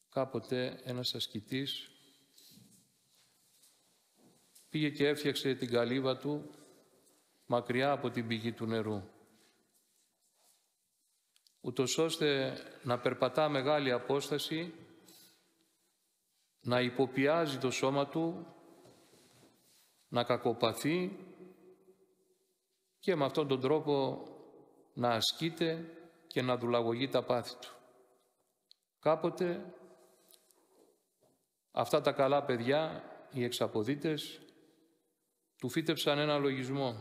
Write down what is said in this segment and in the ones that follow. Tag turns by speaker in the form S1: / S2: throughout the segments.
S1: Κάποτε ένας ασκητής πήγε και έφτιαξε την καλύβα του μακριά από την πηγή του νερού, ούτως ώστε να περπατά μεγάλη απόσταση, να υποπιάζει το σώμα του, να κακοπαθεί και με αυτόν τον τρόπο να ασκείται και να δουλαγωγεί τα πάθη του. Κάποτε αυτά τα καλά παιδιά, οι εξαποδίτες, του φύτεψαν ένα λογισμό.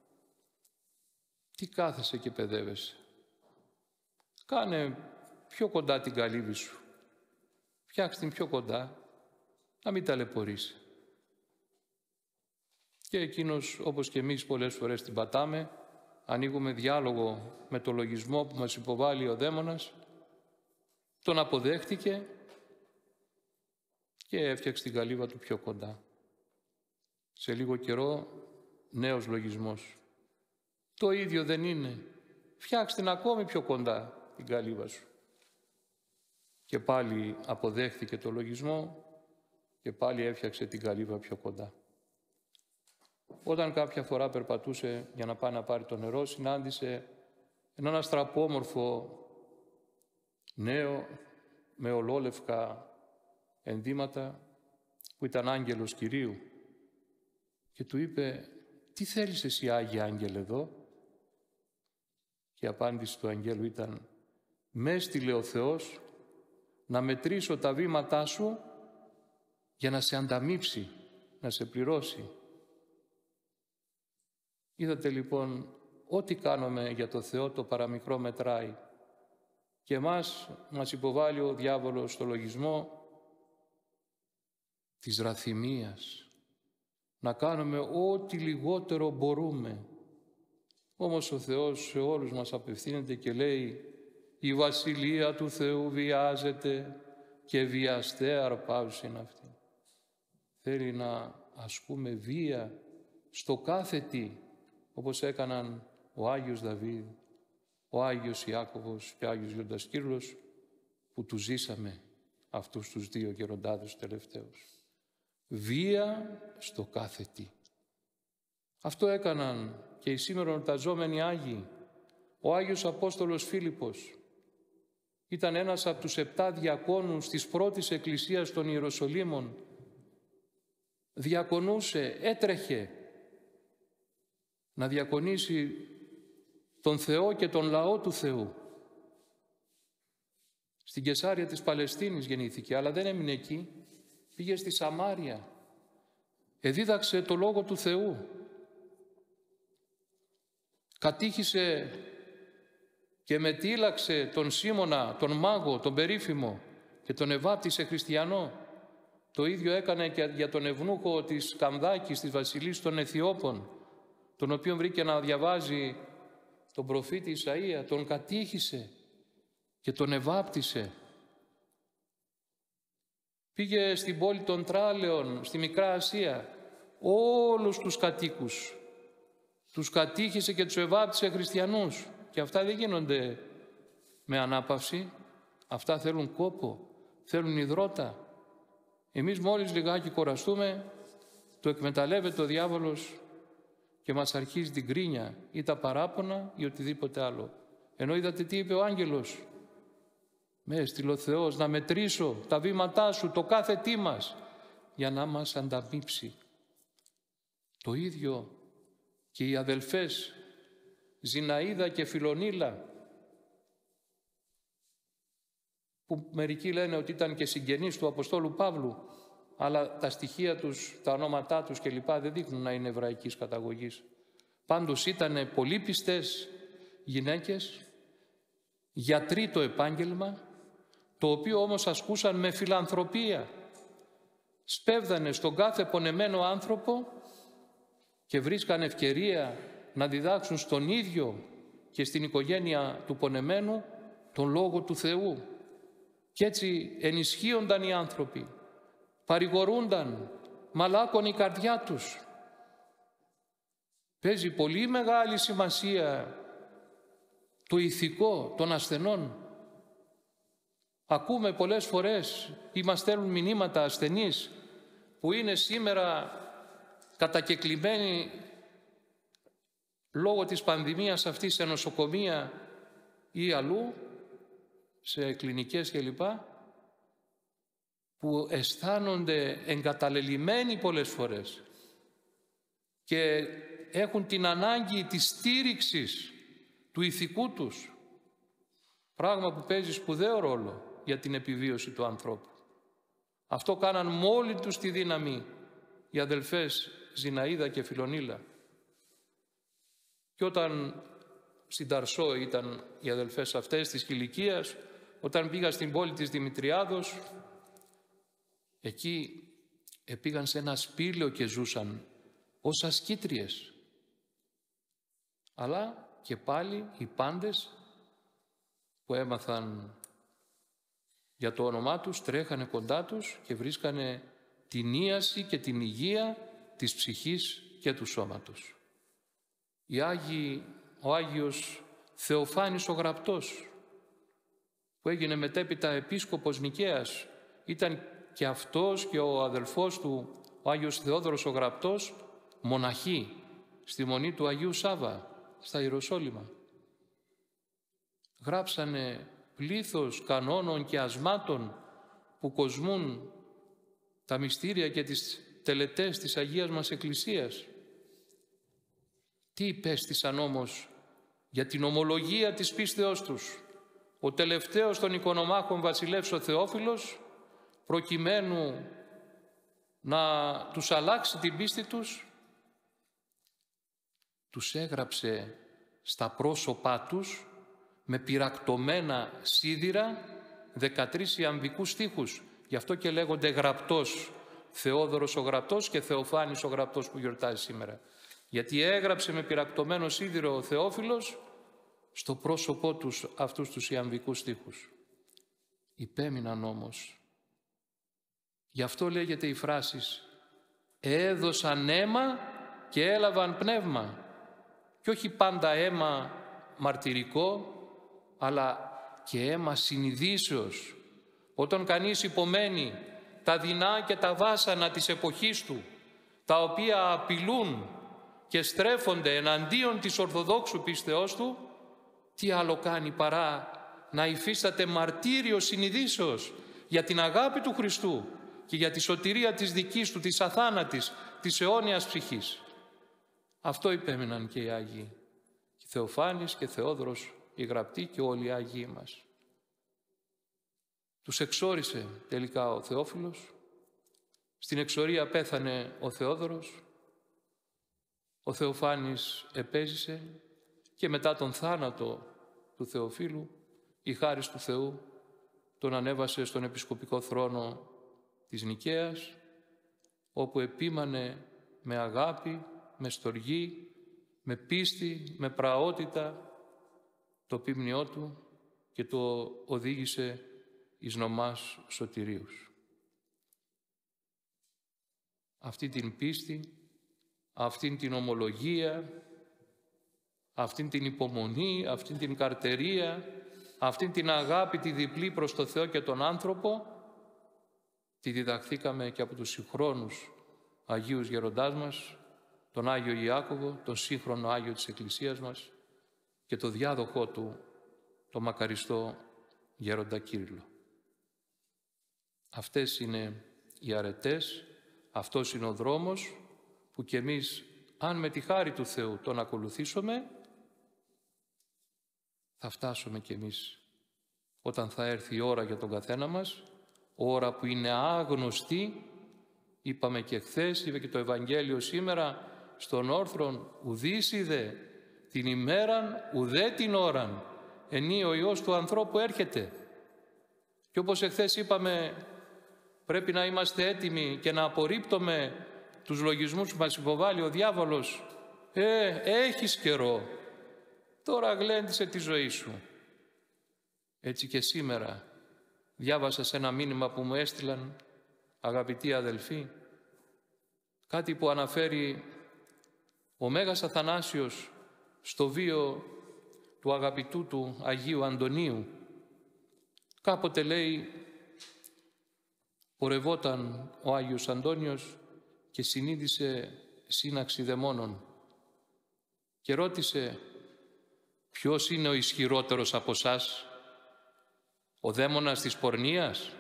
S1: Τι κάθεσαι και παιδεύεσαι? Κάνε πιο κοντά την καλύβη σου. Φτιάξ' την πιο κοντά, να μην ταλαιπωρήσει. Και εκείνος, όπως και εμείς πολλές φορές την πατάμε, ανοίγουμε διάλογο με το λογισμό που μας υποβάλλει ο δαίμονας, τον αποδέχτηκε και έφτιαξε την καλύβα του πιο κοντά. Σε λίγο καιρό, νέος λογισμός. Το ίδιο δεν είναι? Φτιάξ' την ακόμη πιο κοντά την καλύβα σου. Και πάλι αποδέχτηκε το λογισμό και πάλι έφτιαξε την καλύβα πιο κοντά. Όταν κάποια φορά περπατούσε για να πάει να πάρει το νερό, συνάντησε έναν αστραπόμορφο νέο με ολόλευκα ενδύματα που ήταν άγγελος Κυρίου και του είπε «Τι θέλεις εσύ, Άγιε Άγγελε, εδώ?» Και η απάντηση του αγγέλου ήταν «Με έστειλε ο Θεός να μετρήσω τα βήματά σου για να σε ανταμείψει, να σε πληρώσει». Είδατε λοιπόν, ό,τι κάνουμε για το Θεό το παραμικρό μετράει. Και μας υποβάλλει ο διάβολος στο λογισμό της ραθυμίας. Να κάνουμε ό,τι λιγότερο μπορούμε. Όμως ο Θεός σε όλους μας απευθύνεται και λέει «Η Βασιλεία του Θεού βιάζεται και βιαστέ αρπάζουσιν αυτή». Θέλει να ασκούμε βία στο κάθε τι, όπως έκαναν ο Άγιος Δαβίδ, ο Άγιος Ιάκωβος και ο Άγιος Γιώργος Κύρλος, που τους ζήσαμε αυτούς τους δύο γεροντάδες τελευταίους. Βία στο κάθε τι. Αυτό έκαναν και οι σήμερα εορταζόμενοι Άγιοι. Ο Άγιος Απόστολος Φίλιππος ήταν ένας από τους 7 διακόνους της πρώτης εκκλησίας των Ιεροσολύμων. Διακονούσε, έτρεχε να διακονήσει τον Θεό και τον λαό του Θεού. Στην Κεσάρια της Παλαιστίνης γεννήθηκε, αλλά δεν έμεινε εκεί. Πήγε στη Σαμάρια. Εδίδαξε το Λόγο του Θεού. Κατήχησε και μετήλαξε τον Σίμωνα, τον μάγο, τον περίφημο και τον εβάπτισε χριστιανό. Το ίδιο έκανε και για τον ευνούχο της Κανδάκης, της βασιλής των Αιθιώπων, τον οποίον βρήκε να διαβάζει τον προφήτη Ισαΐα, τον κατήχησε και τον εβάπτισε. Πήγε στην πόλη των Τράλεων, στη Μικρά Ασία, όλους τους κατοίκους. Τους κατήχησε και τους εβάπτισε χριστιανούς. Και αυτά δεν γίνονται με ανάπαυση. Αυτά θέλουν κόπο, θέλουν υδρότα. Εμείς μόλις λιγάκι κοραστούμε, το εκμεταλλεύεται ο διάβολος και μας αρχίζει την κρίνια ή τα παράπονα ή οτιδήποτε άλλο. Ενώ είδατε τι είπε ο άγγελος. Με έστειλε ο Θεός να μετρήσω τα βήματά σου, το κάθε τι μας, για να μας ανταμείψει. Το ίδιο και οι αδελφές Ζιναΐδα και Φιλονίλα, που μερικοί λένε ότι ήταν και συγγενείς του Αποστόλου Παύλου, αλλά τα στοιχεία τους, τα ονόματά τους κλπ. Δεν δείχνουν να είναι εβραϊκής καταγωγής. Πάντως ήταν πολύ πιστές γυναίκες, γιατροί το επάγγελμα, το οποίο όμως ασκούσαν με φιλανθρωπία. Σπέβδανε στον κάθε πονεμένο άνθρωπο και βρίσκαν ευκαιρία να διδάξουν στον ίδιο και στην οικογένεια του πονεμένου τον Λόγο του Θεού. Και έτσι ενισχύονταν οι άνθρωποι, παρηγορούνταν, μαλάκωνε η καρδιά τους. Παίζει πολύ μεγάλη σημασία το ηθικό των ασθενών. Ακούμε πολλές φορές ή μας στέλνουν μηνύματα ασθενείς που είναι σήμερα κατακεκλημένοι λόγω της πανδημίας αυτής σε νοσοκομεία ή αλλού, σε κλινικές κλπ, που αισθάνονται εγκαταλελειμμένοι πολλές φορές και έχουν την ανάγκη της στήριξης του ηθικού τους, πράγμα που παίζει σπουδαίο ρόλο για την επιβίωση του ανθρώπου. Αυτό κάναν μόλι τους τη δύναμη οι αδελφές Ζηναΐδα και Φιλονίλα. Και όταν στην Ταρσό ήταν οι αδελφές αυτές της Κιλικίας, όταν πήγα στην πόλη της Δημητριάδος, εκεί πήγαν σε ένα σπήλαιο και ζούσαν ως ασκήτριες. Αλλά και πάλι οι πάντες που έμαθαν για το όνομά τους τρέχανε κοντά τους και βρίσκανε την ίαση και την υγεία της ψυχής και του σώματος. Ο Άγιος Θεοφάνης ο Γραπτός, που έγινε μετέπειτα επίσκοπος Νικαίας, ήταν και αυτός και ο αδελφός του, ο Άγιος Θεόδωρος ο Γραπτός, μοναχοί στη Μονή του Αγίου Σάβα, στα Ιεροσόλυμα. Γράψανε πλήθος κανόνων και ασμάτων που κοσμούν τα μυστήρια και τις τελετές της Αγίας μας Εκκλησίας. Τι υπέστησαν όμως για την ομολογία της πίστεώς τους ο τελευταίος των οικονομάχων βασιλεύς ο Θεόφιλος, προκειμένου να τους αλλάξει την πίστη τους? Τους έγραψε στα πρόσωπά τους με πυρακτωμένα σίδηρα 13 ιαμβικούς στίχους. Γι' αυτό και λέγονται Γραπτός, Θεόδωρος ο Γραπτός και Θεοφάνης ο Γραπτός που γιορτάζει σήμερα. Γιατί έγραψε με πυρακτωμένο σίδηρο ο Θεόφιλος στο πρόσωπό τους αυτούς τους ιαμβικούς στίχους. Υπέμειναν όμως. Γι' αυτό λέγεται η φράση «έδωσαν αίμα και έλαβαν πνεύμα». Και όχι πάντα αίμα μαρτυρικό, αλλά και αίμα συνειδήσεως. Όταν κανείς υπομένει τα δεινά και τα βάσανα της εποχής του, τα οποία απειλούν και στρέφονται εναντίον της Ορθοδόξου πίστεώς του, τι άλλο κάνει παρά να υφίσταται μαρτύριο συνειδήσεως για την αγάπη του Χριστού και για τη σωτηρία της δικής του, της αθάνατης, της αιώνιας ψυχής. Αυτό υπέμειναν και οι Άγιοι, και Θεοφάνης και Θεόδωρος οι Γραπτοί και όλοι οι Άγιοι μας. Τους εξόρισε τελικά ο Θεόφιλος, στην εξορία πέθανε ο Θεόδωρος, ο Θεοφάνης επέζησε και μετά τον θάνατο του Θεοφίλου η χάρις του Θεού τον ανέβασε στον επισκοπικό θρόνο της Νικαίας, όπου επίμανε με αγάπη, με στοργή, με πίστη, με πραότητα το ποίμνιό του και το οδήγησε εις νομάς σωτηρίους. Αυτή την πίστη, αυτήν την ομολογία, αυτήν την υπομονή, αυτήν την καρτερία, αυτήν την αγάπη τη διπλή προς το Θεό και τον άνθρωπο, τη διδαχθήκαμε και από τους συγχρόνους Αγίους Γεροντάς μας, τον Άγιο Ιάκωβο, τον σύγχρονο Άγιο της Εκκλησίας μας και το διάδοχό του, το μακαριστό Γέροντα Κύριλλο. Αυτές είναι οι αρετές, αυτός είναι ο δρόμος που κι εμείς, αν με τη χάρη του Θεού τον ακολουθήσουμε, θα φτάσουμε κι εμείς όταν θα έρθει η ώρα για τον καθένα μας, ώρα που είναι άγνωστη. Είπαμε και χθες, είπε και το Ευαγγέλιο σήμερα, στον όρθρον ουδείς είδε την ημέραν ουδέ την ώραν, ενή ο Υιός του ανθρώπου έρχεται. Και όπως εχθές είπαμε, πρέπει να είμαστε έτοιμοι και να απορρίπτουμε τους λογισμούς που μας υποβάλλει ο διάβολος. Έχεις καιρό, τώρα γλέντισε τη ζωή σου. Έτσι και σήμερα διάβασα σε ένα μήνυμα που μου έστειλαν αγαπητοί αδελφοί, κάτι που αναφέρει ο Μέγας Αθανάσιος στο βίο του αγαπητού του Αγίου Αντωνίου. Κάποτε, λέει, πορευόταν ο Άγιος Αντώνιος και συνείδησε σύναξη δαιμόνων και ρώτησε: ποιος είναι ο ισχυρότερος από εσάς, ο δαίμονας της πορνείας,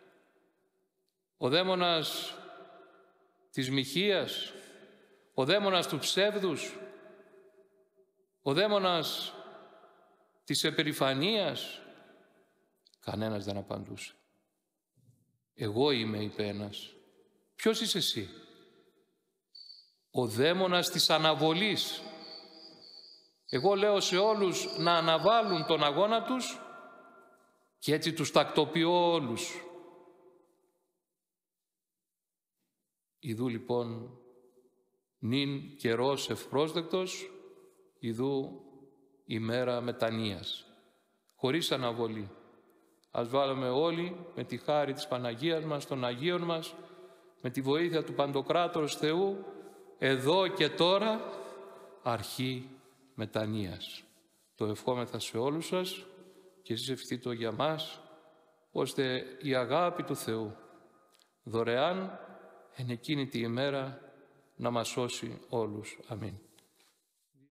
S1: ο δαίμονας της μοιχείας, ο δαίμονας του ψεύδους, ο δαίμονας της επερηφανίας? Κανένας δεν απαντούσε. Εγώ είμαι, είπε ένας. Ποιος είσαι εσύ? Ο δαίμονας της αναβολής. Εγώ λέω σε όλους να αναβάλουν τον αγώνα τους και έτσι τους τακτοποιώ όλους. Ιδού λοιπόν νυν καιρός ευπρόσδεκτος, ιδού ημέρα μετανοίας, χωρίς αναβολή. Ας βάλουμε όλοι με τη χάρη της Παναγίας μας, των Αγίων μας, με τη βοήθεια του Παντοκράτορος Θεού, εδώ και τώρα αρχή μετανοίας. Το ευχόμεθα σε όλους σας και εσείς ευχηθείτε το για μας, ώστε η αγάπη του Θεού δωρεάν εν εκείνη τη ημέρα να μας σώσει όλους. Αμήν.